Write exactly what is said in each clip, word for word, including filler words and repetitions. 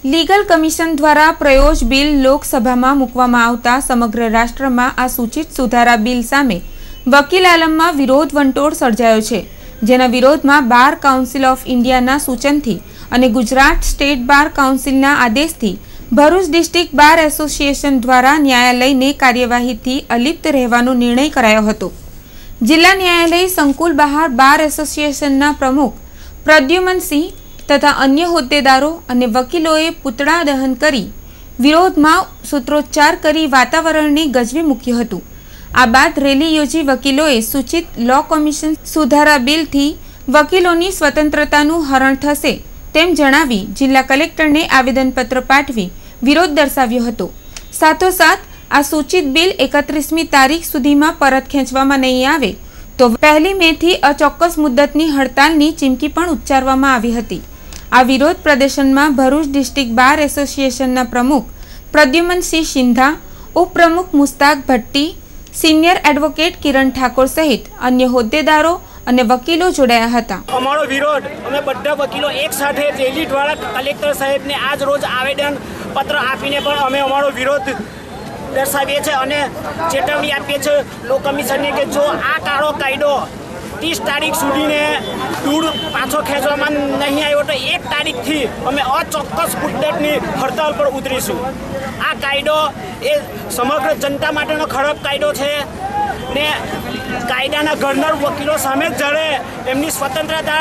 Legal commission દ્વારા પ્રયોજ bill લોકસભામાં મૂકવામાં આવતા સમગ્ર રાષ્ટ્રમાં આ સૂચિત સુધારા બિલ સામે વકીલ આલમમાં વિરોધ વંટોળ સર્જાયો છે, જેના વિરોધમાં બાર કાઉન્સિલ ઓફ ઇન્ડિયાના સૂચનથી અને ગુજરાત સ્ટેટ બાર કાઉન્સિલના આદેશથી ભરૂચ ડિસ્ટ્રિક્ટ બાર એસોસિએશન દ્વારા ન્યાયાલયને કાર્યવાહીથી અલિપ્ત રહેવાનો નિર્ણય કરાયો હતો। જિલ્લા ન્યાયાલય સંકુલ બહાર બાર એસોસિએશનના પ્રમુખ પ્રદ્યુમનસિંહ तथा अन्य होद्देदारों અને વકીલોએ પૂતળા દહન કરી વિરોધમાં સૂત્રોચ્ચાર કરી વાતાવરણને ગજવી મૂક્યું હતું। આ બાદ રેલી યોજી વકીલોએ સૂચિત લો કમિશન સુધારા બિલથી વકીલોની સ્વતંત્રતાનું હરણ થશે તેમ જણાવી જિલ્લા કલેક્ટરને આવેદનપત્ર પાઠવી વિરોધ દર્શાવ્યો હતો। સાથોસાથ આ સૂચિત બિલ એકત્રીસમી તારીખ સુધીમાં પરત ખેંચવામાં નહીં આવે તો પહેલી મે થી અચોક્કસ મુદ્દતની હડતાલની ચીમકી પણ ઉચ્ચારવામાં આવી હતી। આ વિરોધ પ્રદર્શનમાં ભરૂચ ડિસ્ટ્રિક્ટ બાર એસોસિએશનના પ્રમુખ પ્રદ્યુમનસિંહ સિંધા, ઉપપ્રમુખ મુસ્તાક ભટ્ટી, સિનિયર એડવોકેટ કિરણ ઠાકોર સહિત અન્ય હોદ્દેદારો અને વકીલો જોડાયા હતા। અમારો વિરોધ અમે બધા વકીલો એક સાથે રેલી દ્વારા કલેક્ટર સાહેબને આજ રોજ આવેદન પત્ર આપીને પણ અમે અમારો વિરોધ દર્શાવીએ છીએ અને ચેતવણી આપીએ છીએ લો કમિશનને કે જો આ કાળો કાયદો तीस तारीख सुधीने दूर पाछो खेचवामां नहीं आव्यो तो एक तारीख थी अमे अचोक्कस मुद्दतनी हड़ताल पर उतरीशुं। आ कायदो ए समग्र जनता माटेनो खराब कायदो छे ने कायदाना घड़नार वकीलो सामे जड़े एमनी स्वतंत्रता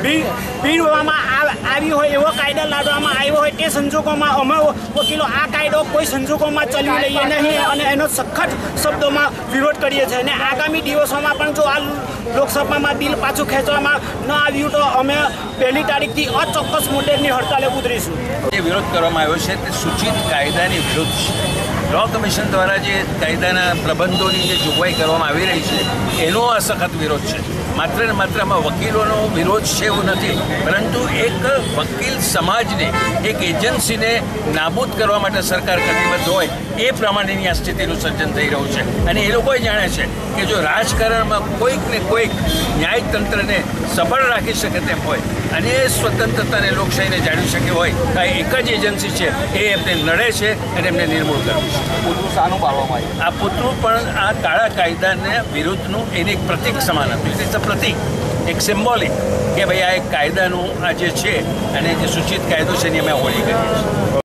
भीड़वामां आवी होय एवो कायदा लादवामां आव्यो होय ते संजोगोमां अमे वकीलो आ कायदो कोई संजोगोमां चलवी लईए नहीं अने एनो सख्त शब्दोमां विरोध करीए छे। ने आगामी दिवसोमां पण जो आ लोकसभामां बिल पाछुं खेंचवामां न आव्युं तो अमे पहली तारीखथी अचोक्कस मुद्दतनी हड़ताले उतरीशुं। ये विरोध करवामां आव्यो छे ते सूचित कायदानी विरुद्ध छे। लॉ कमिशन द्वारा जे कायदाना प्रबंधोनी जे जोगवाई करवामां आवी रही छे एनो आ सखत विरोध छे। मात्र ने मात्र आमां वकीलोनो विरोध छे एवुं नथी, परंतु एक वकील समाजने एक एजन्सीने नाबूद करवा माटे सरकार कटिबद्ध होय ए प्रमाणेनी आ स्थितिनुं सर्जन थई रह्युं छे। अने ए लोकोए जाणे छे के जो राजकारणमां कोईक ने कोईक न्यायतंत्रने सफल राखी शके तेम होय अने स्वतंत्रताने लोकशाहीने जाळवी शके होय तो आ एक ज एजन्सी छे ए एमने नडे छे अने एमने निर्मूल करવું છે। પૂતળું સાનું પાડવામાં આવ્યું? આ પૂતળું પણ આ કાળા કાયદાને વિરુદ્ધનું એને એક પ્રતીક સમાન હતું। ઇટ ઇઝ અ પ્રતીક, એક સિમ્બોલિક કે ભાઈ આ એક કાયદાનું આ જે છે અને જે સૂચિત કાયદો છે એની અમે હોળી કરીએ છીએ।